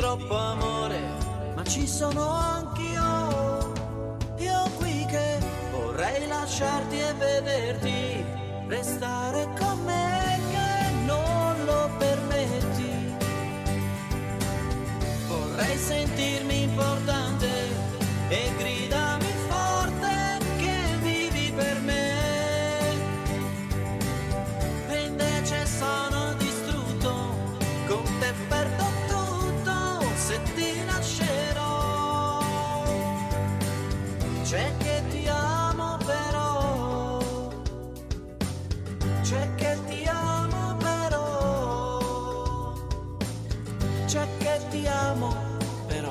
troppo amore, ma ci sono anch'io. Io qui che vorrei lasciarti e vederti, restare con me che non lo permetti. Vorrei sentirmi importante e gridami forte che vivi per me. E invece sono distrutto, con te perdo tutto se ti lascerò. C'è che ti amo però, c'è che ti amo però, c'è che ti amo però.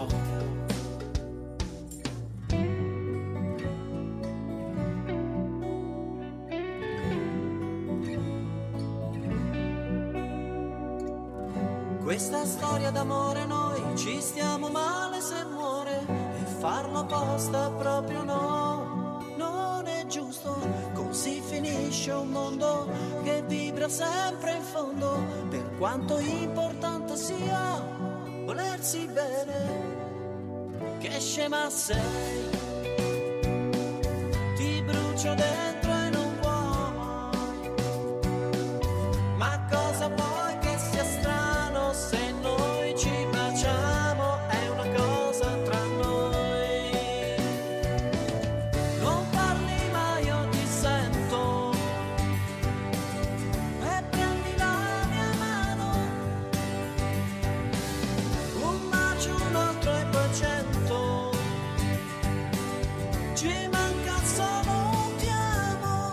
Questa storia d'amore noi ci stiamo male se muore, e farlo apposta proprio no, non è giusto. Così finisce un mondo che vibra sempre in fondo, per quanto importante sia volersi bene. Che scema sei, ti brucio dentro e non vuoi, ma cosa vuoi che sia strano se noi ci baciamo, è una cosa tra noi. Non parli ma io ti sento, e prendi la mia mano, un bacio, un altro e poi 100, ci manca solo un ti amo,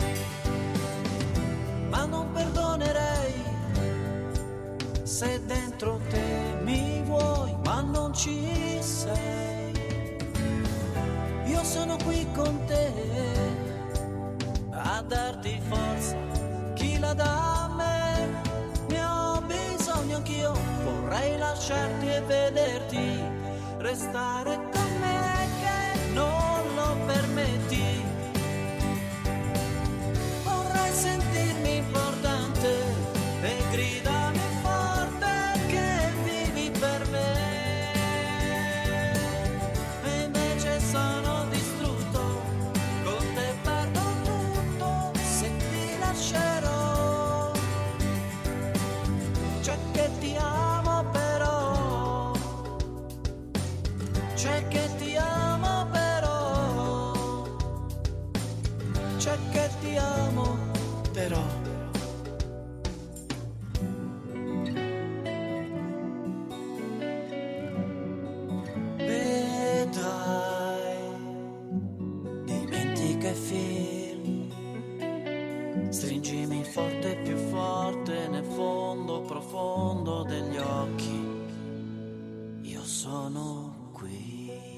ma non perdonerei se dentro te mi vuoi ma non ci sei. Io sono qui con te a darti forza, chi la dà a me, ne ho bisogno anch'io. Vorrei lasciarti e vederti, restare con me che non lo permetti. Vorrei sentirmi importante e gridami forte che vivi per me. E invece sono distrutto, con te perdo tutto se ti lascerò. C'è che ti amo però, c'è che ti amo però, c'è che ti amo però. E dai, dimentica i film, stringimi forte più forte nel fondo profondo degli occhi, io sono qui.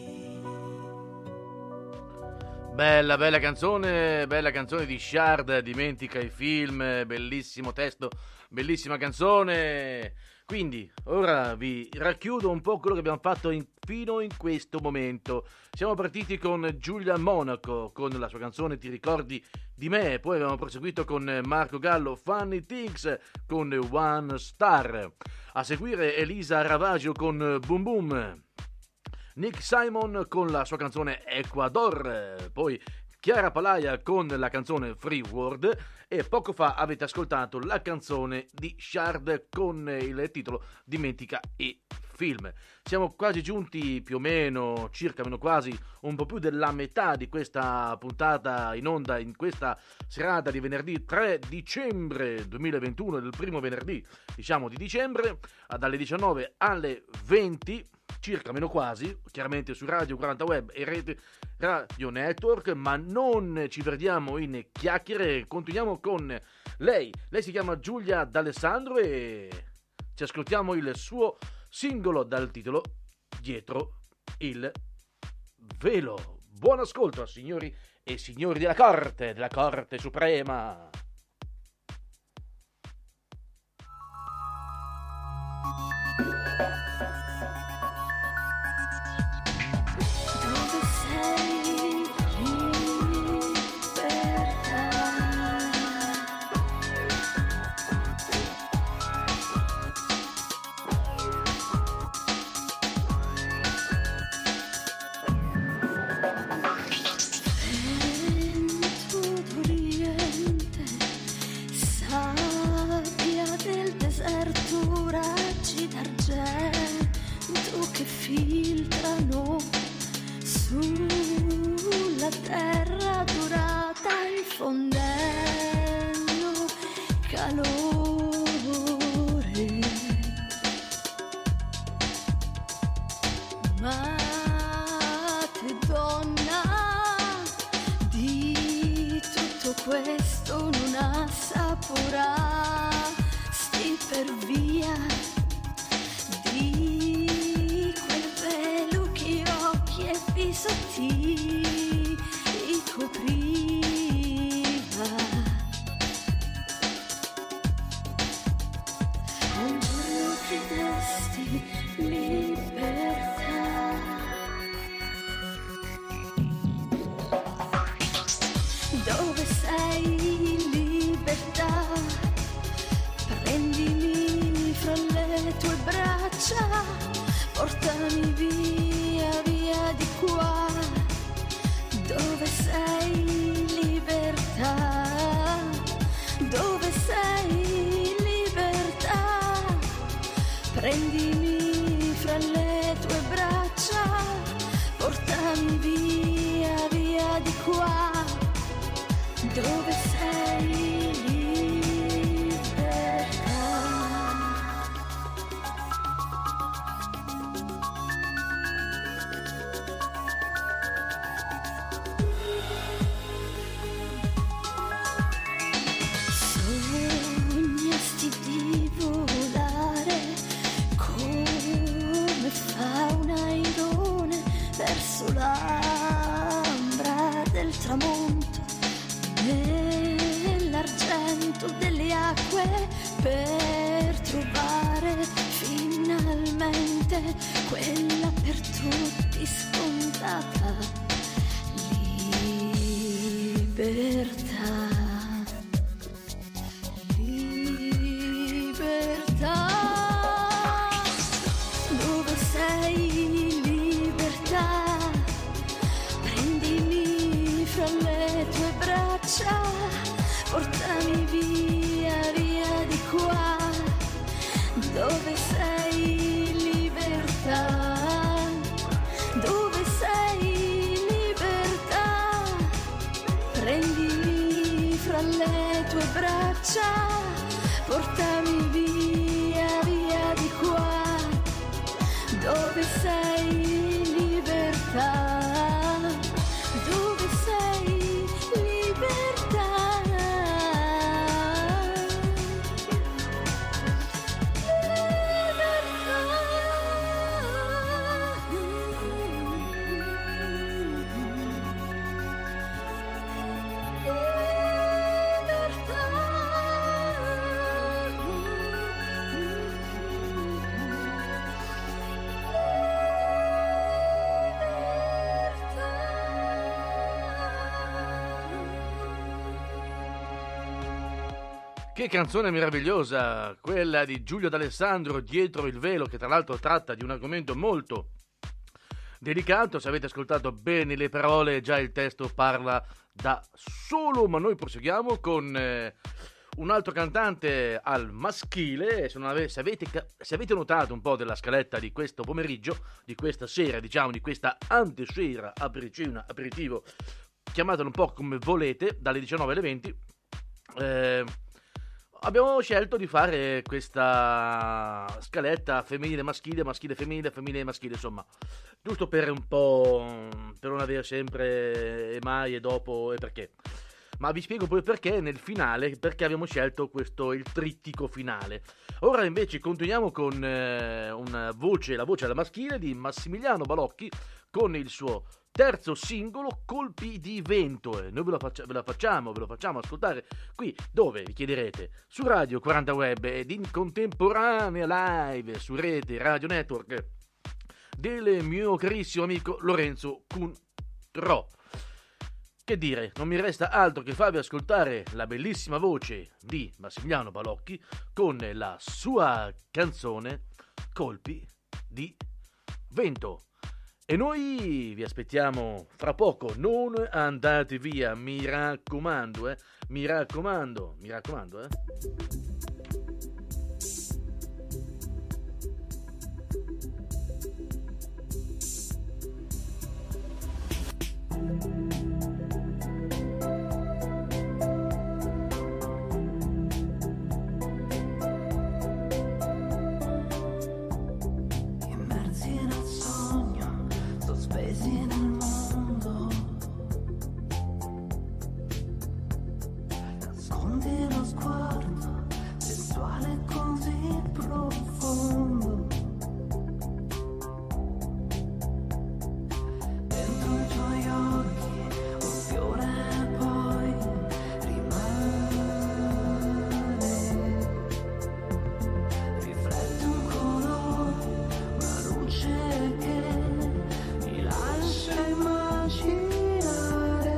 Bella canzone di Shard, dimentica i film, bellissimo testo, bellissima canzone. Quindi ora vi racchiudo un po' quello che abbiamo fatto fino in questo momento. Siamo partiti con Giulia Monaco con la sua canzone Ti ricordi di me, poi abbiamo proseguito con Marco Gallo, Funny Things con One Star, a seguire Elisa Ravagio con Boom Boom, Nick Simon con la sua canzone Ecuador, poi Chiara Palaia con la canzone Free World, e poco fa avete ascoltato la canzone di Shard con il titolo Dimentica i film. Siamo quasi giunti più o meno, circa meno quasi, un po' più della metà di questa puntata in onda in questa serata di venerdì 3 dicembre 2021, del primo venerdì, diciamo, di dicembre, dalle 19 alle 20, circa meno quasi, chiaramente su Radio 40 Web e Rete Radio Network, ma non ci perdiamo in chiacchiere, continuiamo con lei si chiama Giulia D'Alessandro e ci ascoltiamo il suo singolo dal titolo Dietro il velo. Buon ascolto, signori e signori della Corte Suprema. calore, ma te donna di tutto questo non assaporasti per via di quel velo che occhi e viso ti copriva. Un giorno chiedesti libertà, dove sei libertà? Prendimi fra le tue braccia, portami via, via di qua. Dove sei libertà? Dove sei libertà? Prendimi fra le tue braccia, portami via, via di qua. Dove sei libertà? Sognasti di volare come fa un airone verso l'ambra del tramonto, nell'argento delle acque, per trovare finalmente quella per tutti scontata libertà. Libertà, dove sei libertà? Prendimi fra le tue braccia, portami via, via di qua. Dove sei libertà? Dove sei libertà? Prendimi fra le tue braccia, portami via, via di qua. Dove sei libertà? Dove sei libertà? Che canzone meravigliosa, quella di Giulio D'Alessandro, Dietro il velo, che tra l'altro tratta di un argomento molto delicato. Se avete ascoltato bene le parole, già il testo parla da solo, ma noi proseguiamo con un altro cantante al maschile. Se avete notato un po' della scaletta di questo pomeriggio, di questa sera, diciamo, di questa antesera, apericena, aperitivo, chiamatelo un po' come volete, dalle 19 alle 20, abbiamo scelto di fare questa scaletta femminile maschile, maschile femminile, femminile maschile, insomma, giusto per un po', per non avere sempre e mai e dopo e perché. Ma vi spiego poi perché nel finale, perché abbiamo scelto questo, il trittico finale. Ora invece continuiamo con la voce alla maschile di Massimiliano Balocchi con il suo terzo singolo, Colpi di vento. E noi ve lo facciamo ascoltare qui, dove vi chiederete, su Radio 40 Web ed in contemporanea live su rete Radio Network del mio carissimo amico Lorenzo Cuntrò. Che dire, non mi resta altro che farvi ascoltare la bellissima voce di Massimiliano Balocchi con la sua canzone Colpi di vento. E noi vi aspettiamo fra poco, non andate via, mi raccomando, mi raccomando. sguardo sensuale così profondo. Dentro i tuoi occhi un fiore poi rimane. Riflette un colore, una luce che mi lascia immaginare.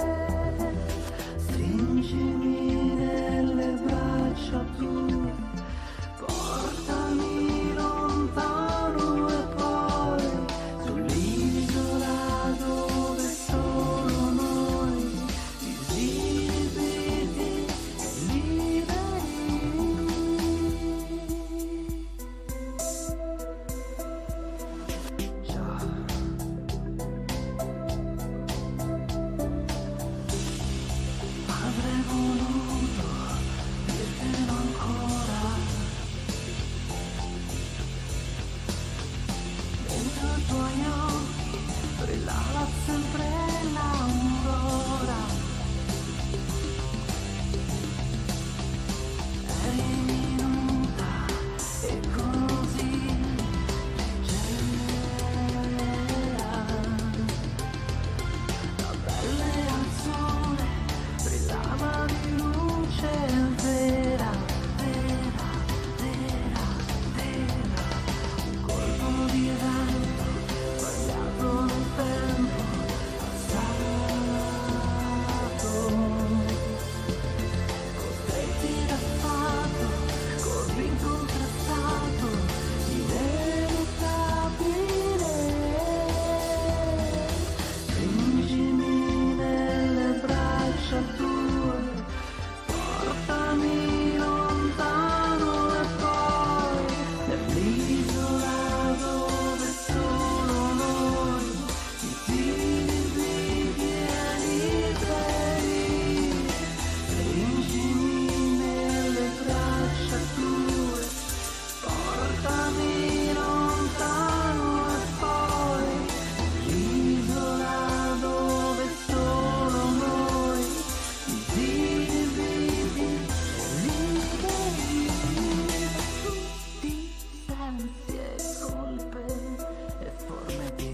Stringimi nelle braccia tue, portami lontano e poi sull'isola dove solo noi disinibiti e liberi. Già. Avrei voluto dirtelo ancora. Dentro i tuoi occhi brillava sempre l'aurora. Eri minuta e così leggera. La pelle al sole brillava di luce vera, vera, vera, vera. Un colpo di vento sbagliato nel tempo passato. Costretti dal fato, corri incontrastato, inevitabile. Stringimi nelle braccia tue, portami lontano e poi nell'isola dove solo noi infiniti e liberi. Stringimi nelle braccia tue, portami lontano e poi nell'isola dove solo noi infiniti e liberi. Tutti sensi e colpe e forme di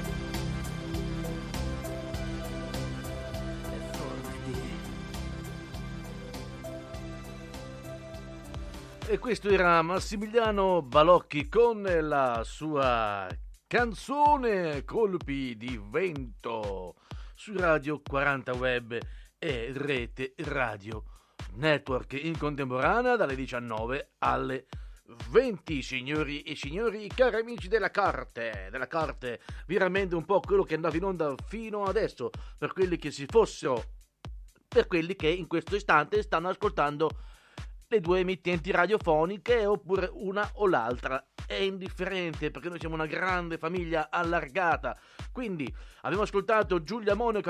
E questo era Massimiliano Balocchi con la sua canzone Colpi di vento su Radio 40 Web e Rete Radio Network in contemporanea dalle 19 alle 20. Signori e signori, cari amici della Corte, vi rammento un po' quello che è andato in onda fino adesso per quelli che per quelli che in questo istante stanno ascoltando le due emittenti radiofoniche oppure una o l'altra. È indifferente perché noi siamo una grande famiglia allargata. Quindi abbiamo ascoltato Giulia Monaco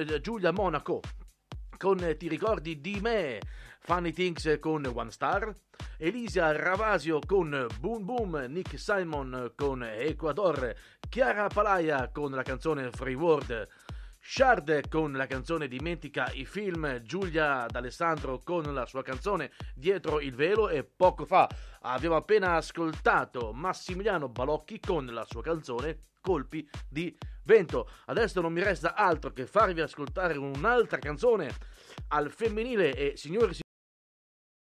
con Ti ricordi di me, Funny Things con One Star, Elisa Ravasio con Boom Boom, Nick Simon con Ecuador, Chiara Palaia con la canzone Free World, Shard con la canzone Dimentica i film, Giulia D'Alessandro con la sua canzone Dietro il velo e poco fa abbiamo appena ascoltato Massimiliano Balocchi con la sua canzone Colpi di vento. Adesso non mi resta altro che farvi ascoltare un'altra canzone al femminile e signori